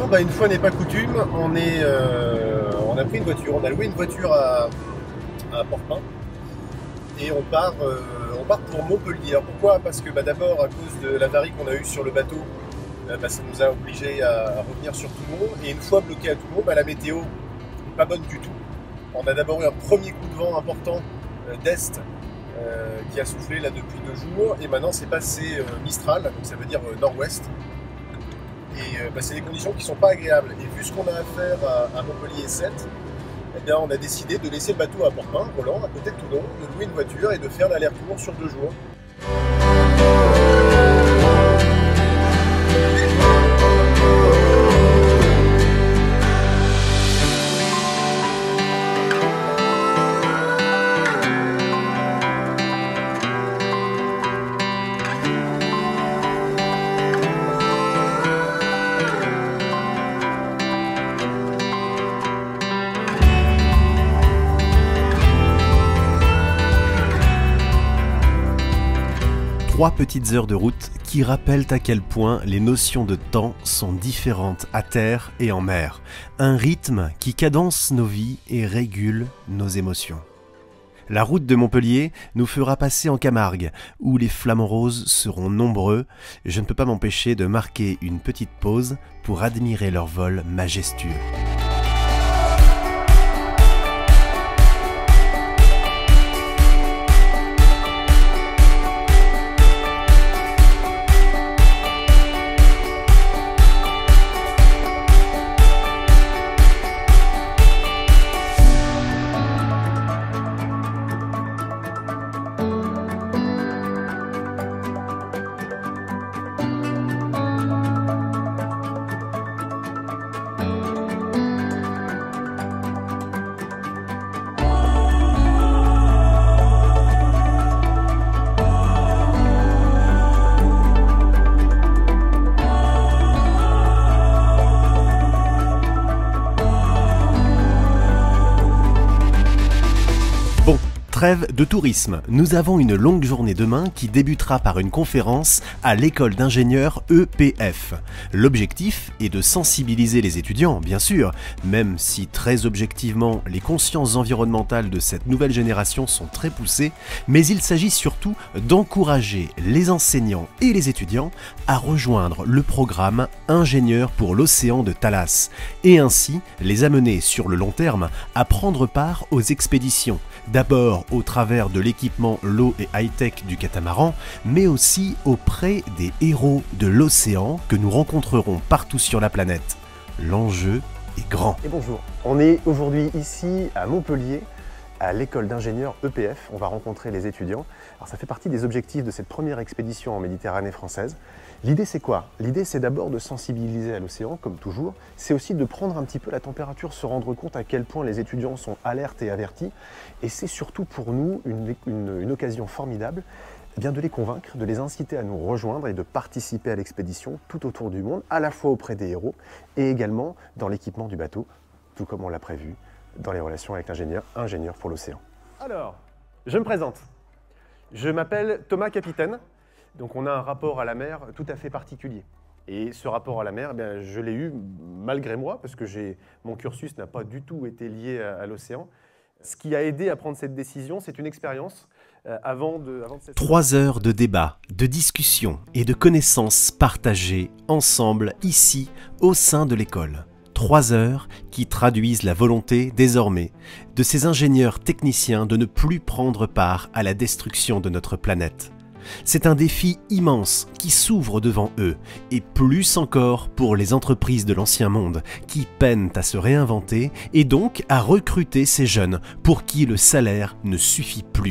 Alors une fois n'est pas coutume, on a pris une voiture, on a loué une voiture à Port-Pin et on part pour Montpellier. Alors pourquoi? Parce que d'abord à cause de l'avarie qu'on a eue sur le bateau, ça nous a obligés à revenir sur Toulon, et une fois bloqué à Toulon, la météo n'est pas bonne du tout. On a d'abord eu un premier coup de vent important d'est qui a soufflé là depuis 2 jours, et maintenant c'est passé Mistral, donc ça veut dire nord-ouest. Et c'est des conditions qui ne sont pas agréables. Et vu ce qu'on a à faire à Montpellier 7, on a décidé de laisser le bateau à Port-Pin, Roland, à côté de Toulon, de louer une voiture et de faire l'aller-retour sur 2 jours. Trois petites heures de route qui rappellent à quel point les notions de temps sont différentes à terre et en mer. Un rythme qui cadence nos vies et régule nos émotions. La route de Montpellier nous fera passer en Camargue, où les flamants roses seront nombreux. Je ne peux pas m'empêcher de marquer une petite pause pour admirer leur vol majestueux. Trêve de tourisme, nous avons une longue journée demain qui débutera par une conférence à l'école d'ingénieurs EPF. L'objectif est de sensibiliser les étudiants, bien sûr, même si très objectivement les consciences environnementales de cette nouvelle génération sont très poussées, mais il s'agit surtout d'encourager les enseignants et les étudiants à rejoindre le programme Ingénieurs pour l'océan de Thalas, et ainsi les amener sur le long terme à prendre part aux expéditions, d'abord au travers de l'équipement low et high-tech du catamaran, mais aussi auprès des héros de l'océan que nous rencontrerons partout sur la planète. L'enjeu est grand. Et bonjour, on est aujourd'hui ici à Montpellier, à l'école d'ingénieurs EPF. On va rencontrer les étudiants. Alors ça fait partie des objectifs de cette première expédition en Méditerranée française. L'idée c'est quoi? L'idée c'est d'abord de sensibiliser à l'océan, comme toujours. C'est aussi de prendre un petit peu la température, se rendre compte à quel point les étudiants sont alertes et avertis. Et c'est surtout pour nous une occasion formidable de les convaincre, de les inciter à nous rejoindre et de participer à l'expédition tout autour du monde, à la fois auprès des héros et également dans l'équipement du bateau, tout comme on l'a prévu dans les relations avec ingénieur pour l'océan. Alors, je me présente. Je m'appelle Thomas Capitaine. Donc on a un rapport à la mer tout à fait particulier. Et ce rapport à la mer, je l'ai eu malgré moi, parce que mon cursus n'a pas du tout été lié à l'océan. Ce qui a aidé à prendre cette décision, c'est une expérience. Avant de cette... 3 heures de débat, de discussion et de connaissances partagées ensemble ici, au sein de l'école. 3 heures qui traduisent la volonté, désormais, de ces ingénieurs techniciens de ne plus prendre part à la destruction de notre planète. C'est un défi immense qui s'ouvre devant eux, et plus encore pour les entreprises de l'ancien monde, qui peinent à se réinventer et donc à recruter ces jeunes pour qui le salaire ne suffit plus.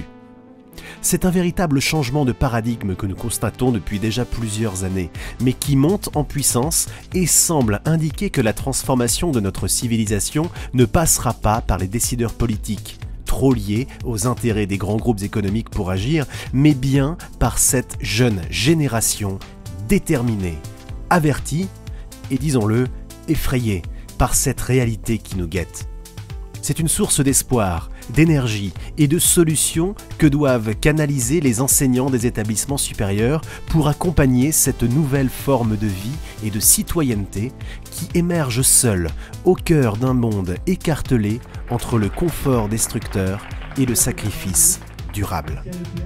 C'est un véritable changement de paradigme que nous constatons depuis déjà plusieurs années, mais qui monte en puissance et semble indiquer que la transformation de notre civilisation ne passera pas par les décideurs politiques, trop liés aux intérêts des grands groupes économiques pour agir, mais bien par cette jeune génération déterminée, avertie et, disons-le, effrayée par cette réalité qui nous guette. C'est une source d'espoir d'énergie et de solutions que doivent canaliser les enseignants des établissements supérieurs pour accompagner cette nouvelle forme de vie et de citoyenneté qui émerge seule au cœur d'un monde écartelé entre le confort destructeur et le sacrifice durable.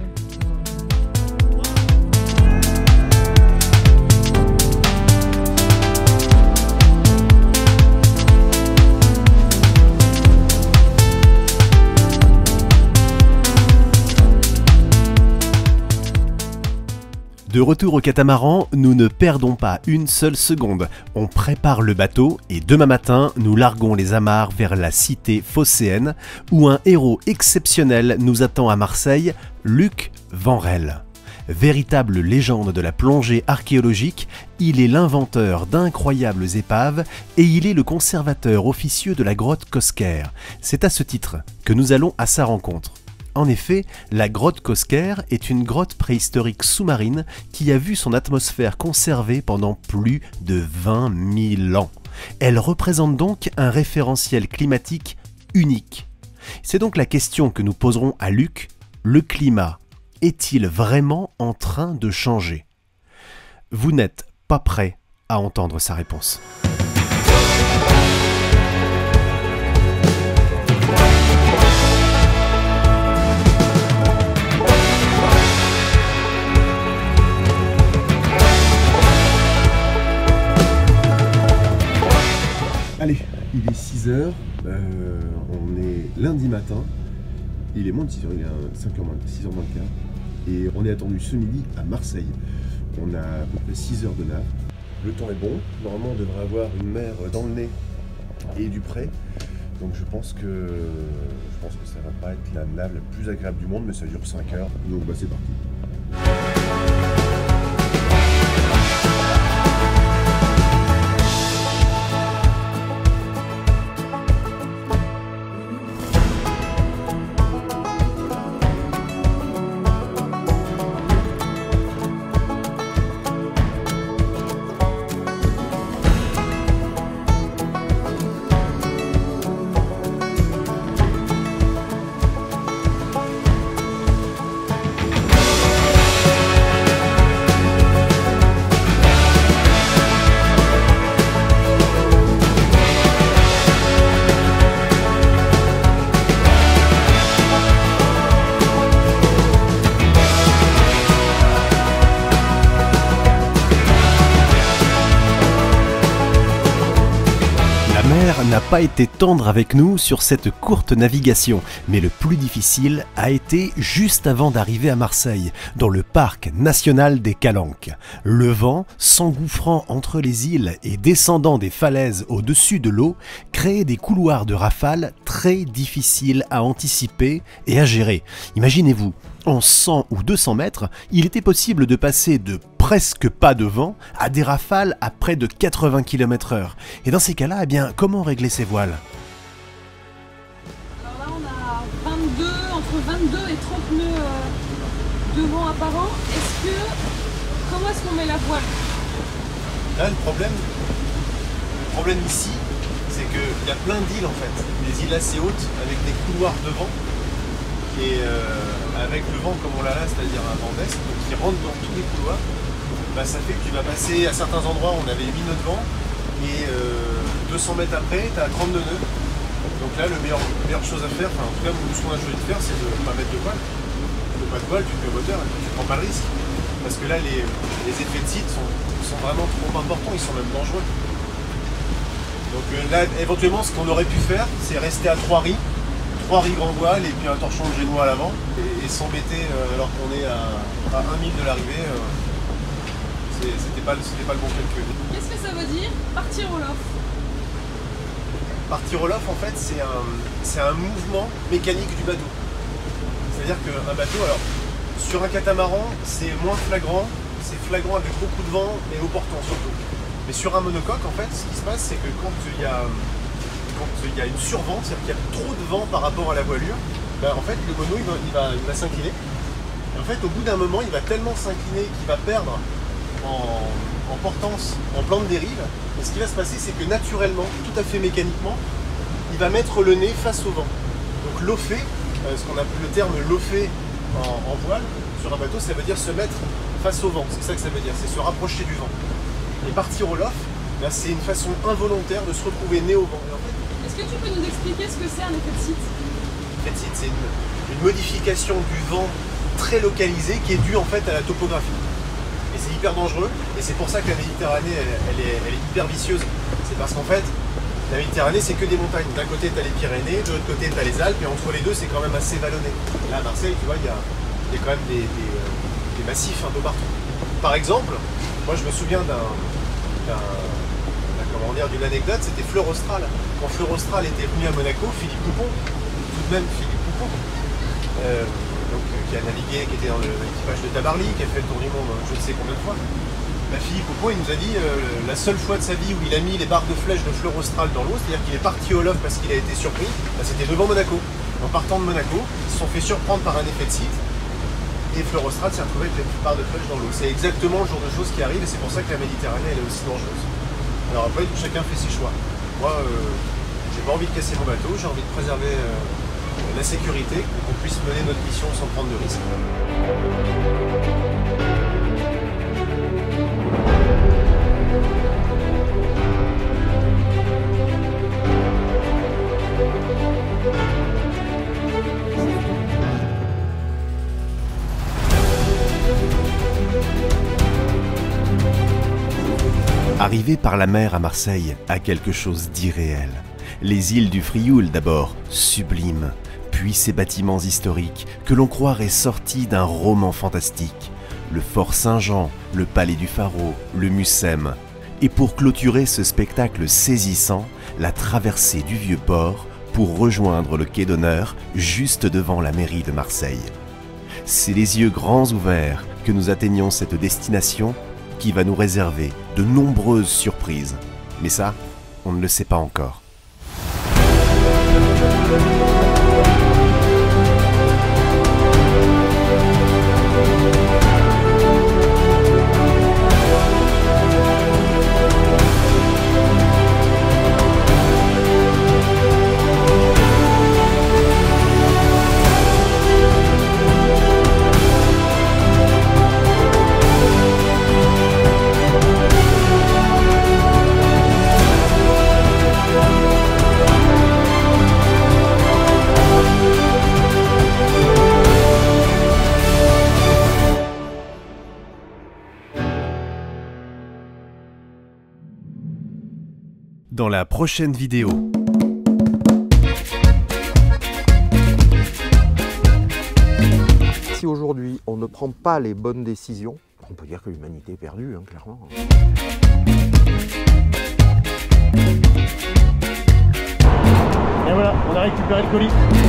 De retour au catamaran, nous ne perdons pas une seule seconde. On prépare le bateau et demain matin, nous larguons les amarres vers la cité phocéenne où un héros exceptionnel nous attend à Marseille, Luc Vanrel. Véritable légende de la plongée archéologique, il est l'inventeur d'incroyables épaves et il est le conservateur officieux de la grotte Cosquer. C'est à ce titre que nous allons à sa rencontre. En effet, la grotte Cosquer est une grotte préhistorique sous-marine qui a vu son atmosphère conservée pendant plus de 20 000 ans. Elle représente donc un référentiel climatique unique. C'est donc la question que nous poserons à Luc. Le climat est-il vraiment en train de changer? Vous n'êtes pas prêt à entendre sa réponse. Allez, il est 6h, on est lundi matin, il est moins de 6h, il est à 6h moins le quart, et on est attendu ce midi à Marseille. On a à peu près 6 heures de nave, le temps est bon, normalement on devrait avoir une mer dans le nez et du près, donc je pense que ça va pas être la nave la plus agréable du monde, mais ça dure 5 heures, donc bah c'est parti. N'a pas été tendre avec nous sur cette courte navigation, mais le plus difficile a été juste avant d'arriver à Marseille, dans le parc national des Calanques. Le vent, s'engouffrant entre les îles et descendant des falaises au-dessus de l'eau, créait des couloirs de rafales très difficiles à anticiper et à gérer. Imaginez-vous, en 100 ou 200 mètres, il était possible de passer de presque pas de vent à des rafales à près de 80 km/h. Et dans ces cas-là, eh bien, comment régler ses voiles? Alors là, on a entre 22 et 30 nœuds de vent apparent. Comment est-ce qu'on met la voile? Là, le problème ici, c'est qu'il y a plein d'îles en fait. Des îles assez hautes avec des couloirs de vent. Et avec le vent comme on l'a là, c'est-à-dire un vent d'est, qui rentre dans tous les couloirs, bah, ça fait que tu vas passer à certains endroits où on avait 8 nœuds de vent et 200 mètres après, tu as 32 nœuds. Donc là, la meilleure chose à faire, enfin en tout cas, ce qu'on a choisi de faire, c'est de ne pas mettre de voile. Pas de voile, tu te mets au moteur et tu ne prends pas le risque. Parce que là, les effets de site sont vraiment trop importants, ils sont même dangereux. Donc là, éventuellement, ce qu'on aurait pu faire, c'est rester à 3 riz grand voile et puis un torchon de génois à l'avant et s'embêter alors qu'on est à 1 mille de l'arrivée. C'était pas le bon calcul. Qu'est-ce que ça veut dire partir au lof? Partir au lof, en fait, c'est un mouvement mécanique du bateau. C'est-à-dire qu'un bateau, alors, sur un catamaran, c'est moins flagrant, c'est flagrant avec beaucoup de vent et au portant surtout. Mais sur un monocoque, en fait, ce qui se passe, c'est que quand il y a une survente, c'est-à-dire qu'il y a trop de vent par rapport à la voilure, ben, en fait, le mono, il va s'incliner. Et en fait, au bout d'un moment, il va tellement s'incliner qu'il va perdre en portance, en plan de dérive. Et ce qui va se passer, c'est que naturellement, tout à fait mécaniquement, il va mettre le nez face au vent. Donc lofer, ce qu'on appelle le terme lofer en voile, sur un bateau, ça veut dire se mettre face au vent, c'est ça que ça veut dire, c'est se rapprocher du vent. Et partir au loft, c'est une façon involontaire de se retrouver né au vent. Est-ce que tu peux nous expliquer ce que c'est un effet de site? L'effet de site, c'est une modification du vent très localisée qui est due en fait à la topographie. Et c'est hyper dangereux, et c'est pour ça que la Méditerranée, elle est hyper vicieuse. C'est parce qu'en fait, la Méditerranée, c'est que des montagnes. D'un côté, tu as les Pyrénées, de l'autre côté, tu as les Alpes, et entre les deux, c'est quand même assez vallonné. Là, à Marseille, tu vois, il y a quand même des massifs un peu partout. Par exemple, moi, je me souviens d'une anecdote, c'était Fleur Austral. Quand Fleur Austral était venu à Monaco, Philippe Poupon, tout de même Philippe Poupon, qui a navigué, qui était dans l'équipage de Tabarly, qui a fait le tour du monde je ne sais combien de fois. Philippe Poupon, il nous a dit la seule fois de sa vie où il a mis les barres de flèches de Fleur Austral dans l'eau, c'est-à-dire qu'il est parti au loft parce qu'il a été surpris, c'était devant Monaco. En partant de Monaco, ils se sont fait surprendre par un effet de site, et Fleur Austral s'est retrouvé avec les barres de flèches dans l'eau. C'est exactement le genre de choses qui arrivent, et c'est pour ça que la Méditerranée, elle est aussi dangereuse. Alors après, chacun fait ses choix. Moi, j'ai pas envie de casser mon bateau, j'ai envie de préserver la sécurité, qu'on puisse mener notre mission sans prendre de risques. Arriver par la mer à Marseille a quelque chose d'irréel. Les îles du Frioul d'abord, sublimes, puis ces bâtiments historiques que l'on croirait sortis d'un roman fantastique. Le Fort Saint-Jean, le Palais du Pharaon, le Mucem. Et pour clôturer ce spectacle saisissant, la traversée du Vieux-Port pour rejoindre le quai d'honneur juste devant la mairie de Marseille. C'est les yeux grands ouverts que nous atteignons cette destination qui va nous réserver de nombreuses surprises. Mais ça, on ne le sait pas encore. Dans la prochaine vidéo. Si aujourd'hui on ne prend pas les bonnes décisions, on peut dire que l'humanité est perdue, hein, clairement. Et voilà, on a récupéré le colis.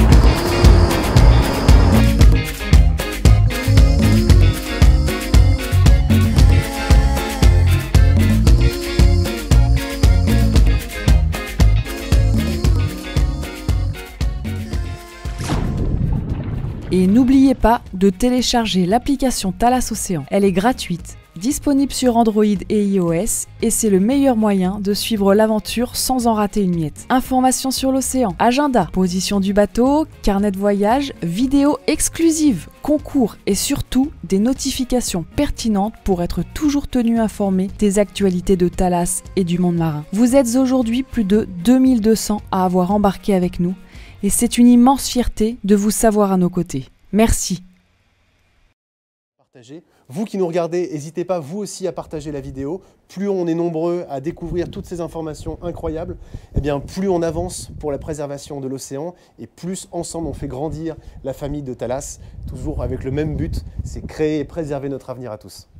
Et n'oubliez pas de télécharger l'application Thalas Océan. Elle est gratuite, disponible sur Android et iOS, et c'est le meilleur moyen de suivre l'aventure sans en rater une miette. Informations sur l'océan, agenda, position du bateau, carnet de voyage, vidéos exclusives, concours et surtout des notifications pertinentes pour être toujours tenu informé des actualités de Thalas et du monde marin. Vous êtes aujourd'hui plus de 2200 à avoir embarqué avec nous. Et c'est une immense fierté de vous savoir à nos côtés. Merci. Partagez. Vous qui nous regardez, n'hésitez pas vous aussi à partager la vidéo. Plus on est nombreux à découvrir toutes ces informations incroyables, eh bien plus on avance pour la préservation de l'océan et plus ensemble on fait grandir la famille de Thalas, toujours avec le même but, c'est créer et préserver notre avenir à tous.